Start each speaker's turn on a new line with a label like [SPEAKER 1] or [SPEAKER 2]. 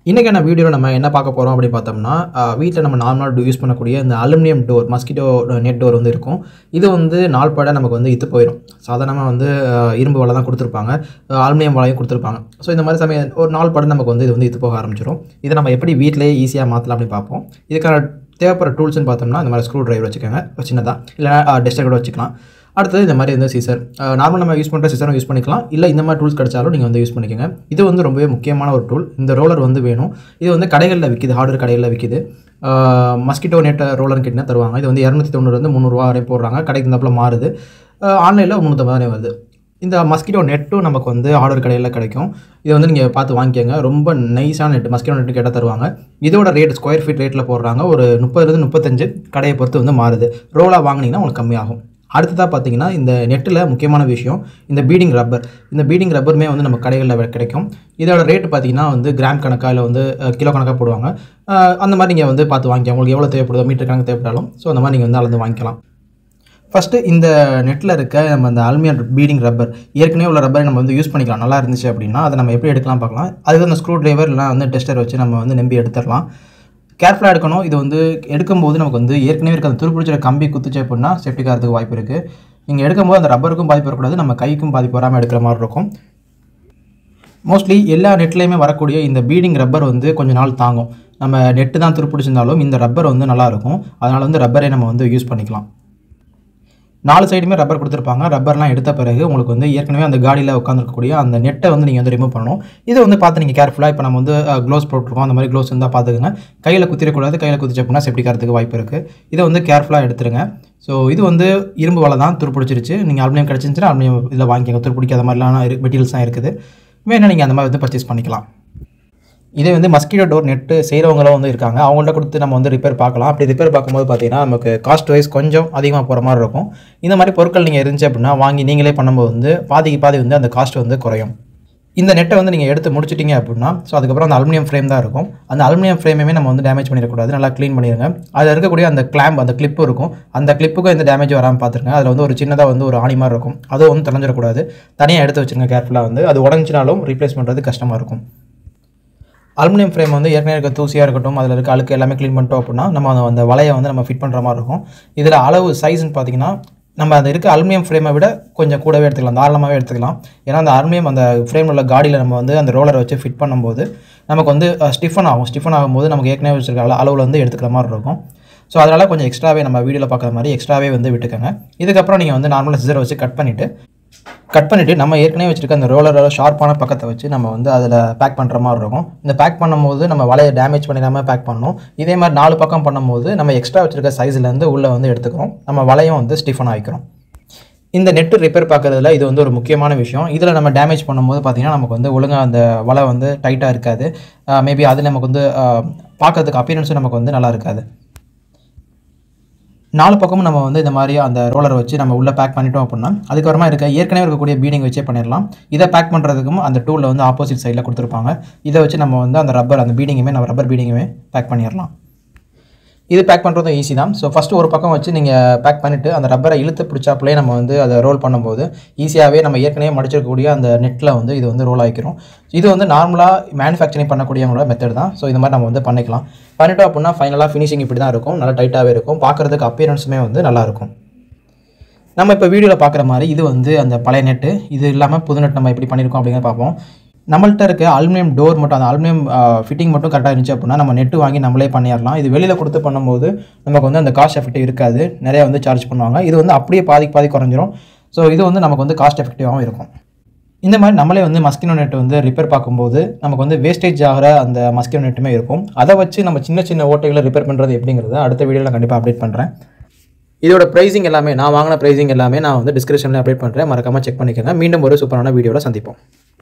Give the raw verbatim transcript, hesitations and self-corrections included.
[SPEAKER 1] இன்றைக்கான வீடியோவில் நம்ம என்ன பார்க்க போகிறோம் அப்படின்னு பார்த்தோம்னா வீட்டில் நம்ம நார்மலாக யூஸ் பண்ணக்கூடிய இந்த aluminium door mosquito net door வந்து இருக்கும். இது வந்து நாள்பட நமக்கு வந்து இத்து போயிடும். சாதாரணமாக வந்து இரும்பு வலை தான் கொடுத்துருப்பாங்க, அலுமினியம் வலையும் கொடுத்துருப்பாங்க. ஸோ இந்த மாதிரி சமயம் ஒரு நாள்பட நமக்கு வந்து இது வந்து இத்து போக ஆரம்பிச்சிடும். இதை நம்ம எப்படி வீட்டிலேயே ஈஸியாக மாற்றலாம் அப்படின்னு பார்ப்போம். இதுக்கான தேவைப்படுற டூல்ஸ்னு பார்த்தோம்னா இந்த மாதிரி ஸ்க்ரூ டிரைவர் வச்சுக்கோங்க, சின்னதாக, இல்லைனா டெஸ்டர் கூட வச்சுக்கலாம். அடுத்தது இந்த மாதிரி வந்து சீசர், நார்மல் நம்ம யூஸ் பண்ணுற சீசரும் யூஸ் பண்ணிக்கலாம், இல்லை இந்த மாதிரி டூல்ஸ் கிடைச்சாலும் நீங்கள் வந்து யூஸ் பண்ணிக்கோங்க. இது வந்து ரொம்பவே முக்கியமான ஒரு டூல். இந்த ரோலர் வந்து வேணும். இது வந்து கடைகளில் விற்கிது, ஹார்ட்வேர் கடைகளில் விற்கிது. மஸ்கிட்டோ நெட் ரோலர் கிட்டே தருவாங்க. இது வந்து இரநூத்தி தொண்ணூறு வந்து முந்நூறுரூவா வரை போடுறாங்க. கடைக்கு தப்பில் மாறுது. ஆன்லைனில் முந்நூற்றம்பது வரை வருது. இந்த மஸ்கிட்டோ நெட்டும் நமக்கு வந்து ஹார்ட்வேர் கடையில் கிடைக்கும். இதை வந்து நீங்கள் பார்த்து வாங்கிக்கோங்க. ரொம்ப நைஸான நெட், மஸ்கிட்டோ நெட்டு கேட்டால் தருவாங்க. இதோட ரேட் ஸ்கொயர் ஃபீட் ரேட்டில் போடுறாங்க. ஒரு முப்பதுலேருந்து முப்பத்தஞ்சு கடையை பொறுத்து வந்து மாறுது. ரோலாக வாங்கினீங்கன்னா உங்களுக்கு கம்மியாகும். அடுத்ததாக பார்த்தீங்கன்னா இந்த நெட்டில் முக்கியமான விஷயம் இந்த பீடிங் ரப்பர். இந்த பீடிங் ரப்பருமே வந்து நம்ம கடைகளில் கிடைக்கும். இதோட ரேட்டு பார்த்தீங்கன்னா வந்து கிராம் கணக்காக இல்லை வந்து கிலோ கணக்காக போடுவாங்க. அந்த மாதிரி நீங்கள் வந்து பார்த்து வாங்கிக்கலாம். உங்களுக்கு எவ்வளோ தேவைப்படுதோ, மீட்டர் கணக்கு தேவைப்பட்டாலும் ஸோ அந்த மாதிரி நீங்கள் வந்து அளந்து வாங்கிக்கலாம். ஃபஸ்ட்டு இந்த நெட்டில் இருக்க நம்ம அந்த அலுமினியம் பீடிங் ரப்பர், ஏற்கனவே உள்ள ரப்பரை நம்ம வந்து யூஸ் பண்ணிக்கலாம். நல்லா இருந்துச்சு அப்படின்னா அதை நம்ம எப்படி எடுக்கலாம் பார்க்கலாம். அதுக்கு அந்த ஸ்க்ரூ டிரைவர் இல்லை வந்து டெஸ்டர் வச்சு நம்ம வந்து நம்பி எடுத்துடலாம். கேர்ஃபுல்லாக எடுக்கணும். இது வந்து எடுக்கும்போது நமக்கு வந்து ஏற்கனவே இருக்க அந்த துருப்பிடிச்ச கம்பி குத்துச்சு அப்படின்னா சேஃப்டிக்காக இருக்கிறதுக்கு வாய்ப்பு இருக்குது. நீங்கள் எடுக்கும்போது அந்த ரப்பருக்கும் பாதிப்பு வரக்கூடாது, நம்ம கைக்கும் பாதிப்பு வராமல் எடுக்கிற மாதிரி இருக்கும். மோஸ்ட்லி எல்லா நெட்லேயுமே வரக்கூடிய இந்த பீடிங் ரப்பர் வந்து கொஞ்சம் நாள் தாங்கும். நம்ம நெட்டு தான் துருப்பிடிச்சிருந்தாலும் இந்த ரப்பர் வந்து நல்லாயிருக்கும். அதனால் வந்து ரப்பரே நம்ம வந்து யூஸ் பண்ணிக்கலாம். நாலு சைடுமே ரப்பர் கொடுத்துருப்பாங்க. ரப்பர்லாம் எடுத்த பிறகு உங்களுக்கு வந்து ஏற்கனவே அந்த காடியில் உட்காந்துருக்கக்கூடிய அந்த நெட்டை வந்து நீங்கள் வந்து ரிமூவ் பண்ணணும். இதை வந்து பார்த்து நீங்கள் கேர்ஃபுல்லாக, இப்போ நம்ம வந்து க்ளோஸ் போட்டுருக்கோம், அந்த மாதிரி க்ளோஸ் இருந்தால் பார்த்துக்குங்க. கையில் குத்திரக்கூடாது. கையில் குத்திச்சு அப்படின்னா சேஃப்டிக்காரத்துக்கு வாய்ப்பு இருக்குது. இதை வந்து கேர்ஃபுல்லாக எடுத்துருங்க. ஸோ இது வந்து இரும்பு வலை தான், துருப்பிடிச்சிருச்சு. நீங்கள் அலுமினியம் கிடச்சிருந்துச்சுன்னா அலுமினியம் இதில் வாங்கிக்கோங்க. துருப்பிடிக்காத மாதிரிலாம் மெட்டீரியல்ஸ் தான் இருக்குது. வேணால் நீங்கள் அந்த மாதிரி வந்து பர்ச்சேஸ் பண்ணிக்கலாம். இதே வந்து மஸ்கிட்டோ டோர் நெட்டு செய்கிறவங்களும் வந்து இருக்காங்க. அவங்கள்ட்ட கொடுத்து நம்ம வந்து ரிப்பேர் பார்க்கலாம். அப்படி ரிப்பேர் பார்க்கும்போது பார்த்தீங்கன்னா நமக்கு காஸ்ட் வைஸ் கொஞ்சம் அதிகமாக போகிற மாதிரி இருக்கும். இந்த மாதிரி பொருட்கள் நீங்கள் இருந்துச்சு அப்படின்னா வாங்கி நீங்களே பண்ணும்போது வந்து பாதிக்கு பாதி வந்து அந்த காஸ்ட் வந்து குறையும். இந்த நெட்டை வந்து நீங்கள் எடுத்து முடிச்சிட்டிங்க அப்படின்னா ஸோ அதுக்கப்புறம் அந்த அலுமினியம் ஃப்ரேம் தான் இருக்கும். அந்த அலுமினியம் ஃப்ரேமே நம்ம வந்து டேமேஜ் பண்ணிடக்கூடாது. நல்லா க்ளீன் பண்ணிடுங்க. அதில் இருக்கக்கூடிய அந்த கிளாம்ப், அந்த கிளிப்பு இருக்கும். அந்த கிளிப்புக்கும் எந்த டேமேஜ் வராமல் பார்த்துருங்க. அதில் வந்து ஒரு சின்னதாக வந்து ஒரு ஆணி மாதிரி இருக்கும். அதுவும் வந்து தொலைஞ்சிடக்கூடாது. தனியாக எடுத்து வச்சுருங்க கேர்ஃபுல்லாக. வந்து அது உடஞ்சினாலும் ரீப்ளேஸ் பண்ணுறது கஷ்டமாக இருக்கும். அலுமினியம் ஃப்ரேம் வந்து ஏற்கனவே இருக்க தூசியாக இருக்கட்டும், அதில் இருக்க அழுக்கு எல்லாமே க்ளீன் பண்ணிட்டோம் அப்படின்னா நம்ம அந்த வலையை வந்து நம்ம ஃபிட் பண்ணுற மாதிரி இருக்கும். இதில் அளவு சைஸ்ன்னு பார்த்தீங்கன்னா நம்ம அந்த இருக்க அலுமினியம் ஃப்ரேமை விட கொஞ்சம் கூடவே எடுத்துக்கலாம், தாராளமாகவே எடுத்துக்கலாம். ஏன்னா அந்த அலுமினியம் அந்த ஃப்ரேமில் உள்ள காடியில் நம்ம வந்து அந்த ரோலரை வச்சு ஃபிட் பண்ணும்போது நமக்கு வந்து ஸ்டிஃபன் ஆகும். ஸ்டிஃபன் ஆகும்போது நமக்கு ஏற்கனவே வச்சுருக்க அளவில் வந்து எடுத்துக்கிற மாதிரி இருக்கும். ஸோ அதனால் கொஞ்சம் எக்ஸ்ட்ராவே நம்ம வீடியோவில் பார்க்குற மாதிரி எக்ஸ்ட்ராவே வந்து விட்டுக்கோங்க. இதுக்கப்புறம் நீங்கள் வந்து நார்மலாக சிசரை வச்சு கட் பண்ணிவிட்டு கட் பண்ணிவிட்டு நம்ம ஏற்கனவே வச்சுருக்க அந்த ரோலரோட ஷார்ப்பான பக்கத்தை வச்சு நம்ம வந்து அதில் பேக் பண்ணுற மாதிரி இருக்கும். இந்த பேக் பண்ணும்போது நம்ம வலையை டேமேஜ் பண்ணிடாமல் பேக் பண்ணணும். இதே மாதிரி நாலு பக்கம் பண்ணும்போது நம்ம எக்ஸ்ட்ரா வச்சுருக்க சைஸ்லேருந்து உள்ளே வந்து எடுத்துக்கிறோம். நம்ம வலையும் வந்து ஸ்டிஃபன் ஆகிக்கிறோம். இந்த நெட்டு ரிப்பேர் பார்க்குறதுல இது வந்து ஒரு முக்கியமான விஷயம். இதில் நம்ம டேமேஜ் பண்ணும்போது பார்த்திங்கன்னா நமக்கு வந்து ஒழுங்காக அந்த வலை வந்து டைட்டாக இருக்காது. மேபி அது நமக்கு வந்து பார்க்குறதுக்கு அப்பியரன்ஸும் நமக்கு வந்து நல்லா இருக்காது. நாலு பக்கமும் நம்ம வந்து இந்த மாதிரி அந்த ரோலரை வச்சு நம்ம உள்ளே பேக் பண்ணிட்டோம் அப்படின்னா அதுக்கப்புறமா இருக்க ஏற்கனவே இருக்கக்கூடிய பீடிங் வச்சே பண்ணிடலாம். இதை பேக் பண்ணுறதுக்கும் அந்த டூலில் வந்து ஆப்போசிட் சைடில் கொடுத்துருப்பாங்க. இதை வச்சு நம்ம வந்து அந்த ரப்பர் அந்த பீடிங்குமே நம்ம ரப்பர் பீடிங்குமே பேக் பண்ணிடலாம். இது பேக் பண்ணுறதும் ஈஸி தான். ஸோ ஃபஸ்ட்டு ஒரு பக்கம் வச்சு நீங்கள் பேக் பண்ணிவிட்டு அந்த ரப்பரை இழுத்து பிடிச்சாப்புலே நம்ம வந்து அதை ரோல் பண்ணும்போது ஈஸியாகவே நம்ம ஏற்கனவே மடிச்சிருக்கக்கூடிய அந்த நெட்டில் வந்து இது வந்து ரோல் ஆகிக்கிறோம். இது வந்து நார்மலாக மேனுஃபேக்சரிங் பண்ணக்கூடியவங்களோட மெத்தட் தான். ஸோ இந்த மாதிரி நம்ம வந்து பண்ணிக்கலாம். பண்ணிட்டோம் அப்படின்னா ஃபைனலாக ஃபினிஷிங் இப்படி தான் இருக்கும். நல்லா டைட்டாகவே இருக்கும். பார்க்குறதுக்கு அப்பியரன்ஸுமே வந்து நல்லாயிருக்கும். நம்ம இப்போ வீடியோவில் பார்க்குற மாதிரி இது வந்து அந்த பழைய நெட்டு. இது இல்லாமல் புது நெட் நம்ம எப்படி பண்ணியிருக்கோம் அப்படிங்கிறத பார்ப்போம். நம்மள்ட்ட இருக்க அலுமினியம் டோர் மட்டும், அந்த அலுமினியம் ஃபிட்டிங் மட்டும் கரெக்டாக இருந்துச்சு அப்படின்னா நம்ம நெட்டு வாங்கி நம்மளே பண்ணிடலாம். இது வெளியில் கொடுத்து பண்ணும்போது நமக்கு வந்து அந்த காஸ்ட் எஃபெக்டிவ் இருக்காது. நிறையா வந்து சார்ஜ் பண்ணுவாங்க. இது வந்து அப்படியே பாதிக்கு பாதி குறைஞ்சிரும். ஸோ இது வந்து நமக்கு வந்து காஸ்ட் எஃபெக்டிவாகவும் இருக்கும். இந்த மாதிரி நம்மளே வந்து மஸ்கிட்டோ நெட் வந்து ரிப்பேர் பார்க்கும்போது நமக்கு வந்து வேஸ்டேஜ் ஆகிற அந்த மஸ்கிட்டோ நெட்டுமே இருக்கும். அதை வச்சு நம்ம சின்ன சின்ன ஓட்டைகளை ரிப்பேர் பண்ணுறது எப்படிங்கிறத அடுத்த வீடியோவில் கண்டிப்பாக அப்டேட் பண்ணுறேன். இதோட ப்ரைஸிங் எல்லாமே, நான் வாங்கின ப்ரைஸிங் எல்லாமே நான் வந்து டிஸ்கிரிப்ஷனில் அப்டேட் பண்ணுறேன். மறக்காமல் செக் பண்ணிக்கோங்க. மீண்டும் ஒரு சூப்பரான வீடியோவில் சந்திப்போம்.